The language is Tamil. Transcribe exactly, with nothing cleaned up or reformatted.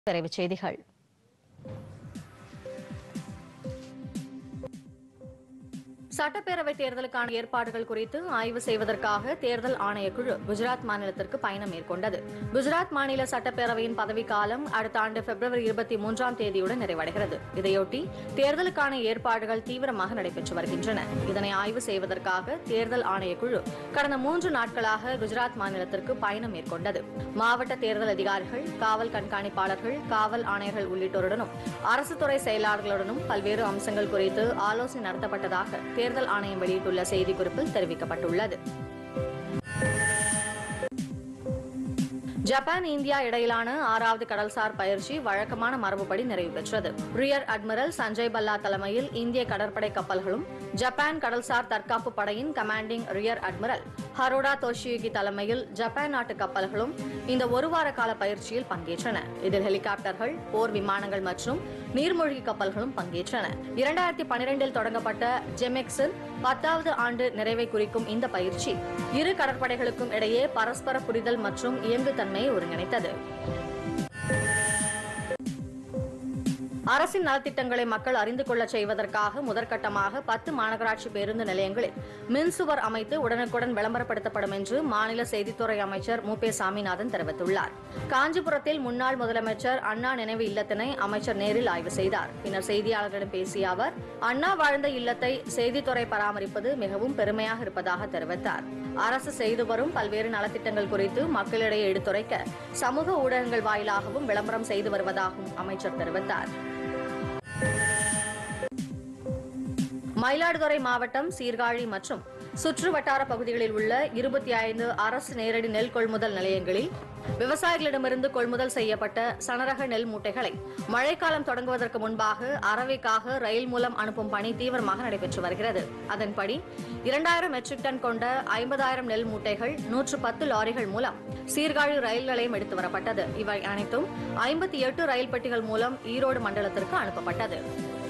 விரைவுச் செய்திகள். சட்டப்பேரவை தேர்தலுக்கான ஏற்பாடுகள் குறித்து ஆய்வு செய்வதற்காக தேர்தல் ஆணையக்குழு குஜராத் மாநிலத்திற்கு பயணம் மேற்கொண்டது. குஜராத் மாநில சட்டப்பேரவையின் பதவிக்காலம் அடுத்த ஆண்டு பிப்ரவரி இருபத்தி மூன்றாம் தேதியுடன் நிறைவடைகிறது. இதையொட்டி தேர்தலுக்கான ஏற்பாடுகள் தீவிரமாக நடைபெற்று வருகின்றன. இதனை ஆய்வு செய்வதற்காக தேர்தல் ஆணையக்குழு கடந்த மூன்று நாட்களாக குஜராத் மாநிலத்திற்கு பயணம் மேற்கொண்டது. மாவட்ட தேர்தல் அதிகாரிகள், காவல் கண்காணிப்பாளர்கள், காவல் ஆணையர்கள் உள்ளிட்டோருடனும் அரசு துறை செயலாளர்களுடனும் பல்வேறு அம்சங்கள் குறித்து ஆலோசனை நடத்தப்பட்டதாக தேர்தல் ஆணையம் வெளியிட்டுள்ள செய்திக்குறிப்பில் தெரிவிக்கப்பட்டுள்ளது. ஜப்பான் இந்தியா இடையிலான ஆறாவது கடல்சார் பயிற்சி வழக்கமான மரபுப்படி நிறைவு பெற்றது. ரியர் அட்மிரல் சஞ்சய் பல்லா தலைமையில் இந்திய கடற்படை கப்பல்களும் ஜப்பான் கடல்சார் தற்காப்பு படையின் commanding rear admiral Harada Toshiyuki தலைமையில் ஜப்பான் நாட்டு கப்பல்களும் இந்த ஒருவார கால பயிற்சியில் பங்கேற்றன. இதில் ஹெலிகாப்டர்கள், போர் விமானங்கள் மற்றும் நீர்மூழ்கி கப்பல்களும் பங்கேற்றன. இரண்டாயிரத்தி பனிரெண்டில் தொடங்கப்பட்ட ஜெமெக்ஸின் பத்தாவது ஆண்டு நிறைவை குறிக்கும் இந்த பயிற்சி இரு கடற்படைகளுக்கும் இடையே பரஸ்பர புரிதல் மற்றும் இயங்குதன்மையை ஒருங்கிணைத்தது. அரசின் நலத்திட்டங்களை மக்கள் அறிந்து கொள்ள செய்வதற்காக முதற்கட்டமாக பத்து மாநகராட்சி பேருந்து நிலையங்களில் மின்சுவர் அமைத்து உடனுக்குடன் விளம்பரப்படுத்தப்படும் என்று மாநில செய்தித்துறை அமைச்சர் மு பே சாமிநாதன் தெரிவித்துள்ளார். காஞ்சிபுரத்தில் முன்னாள் முதலமைச்சர் அண்ணா நினைவு இல்லத்தினை அமைச்சர் நேரில் ஆய்வு செய்தார். பின்னர் செய்தியாளர்களிடம் பேசிய அவர், அண்ணா வாழ்ந்த இல்லத்தை செய்தித்துறை பராமரிப்பது மிகவும் பெருமையாக இருப்பதாக தெரிவித்தார். அரசு செய்து வரும் பல்வேறு நலத்திட்டங்கள் குறித்து மக்களிடையே எடுத்துரைக்க சமூக ஊடகங்கள் வாயிலாகவும் விளம்பரம் செய்து வருவதாகவும் அமைச்சர் தெரிவித்தார். மயிலாடுதுறை மாவட்டம் சீர்காழி மற்றும் சுற்று வட்டார பகுதிகளில் உள்ள இருபத்தி ஐந்து அரசு நேரடி நெல் கொள்முதல் நிலையங்களில் விவசாயிகளிடமிருந்து கொள்முதல் செய்யப்பட்ட சனரக நெல் மூட்டைகளை மழைக்காலம் தொடங்குவதற்கு முன்பாக அரவைக்காக ரயில் மூலம் அனுப்பும் பணி தீவிரமாக நடைபெற்று வருகிறது. அதன்படி இரண்டாயிரம் மெட்ரிக் டன் கொண்ட ஐம்பதாயிரம் நெல் மூட்டைகள் நூற்று பத்து லாரிகள் மூலம் சீர்காழி ரயில் நிலையம் எடுத்து வரப்பட்டது. இவை அனைத்தும் ஐம்பத்தி எட்டு ரயில் பெட்டிகள் மூலம் ஈரோடு மண்டலத்திற்கு அனுப்பப்பட்டது.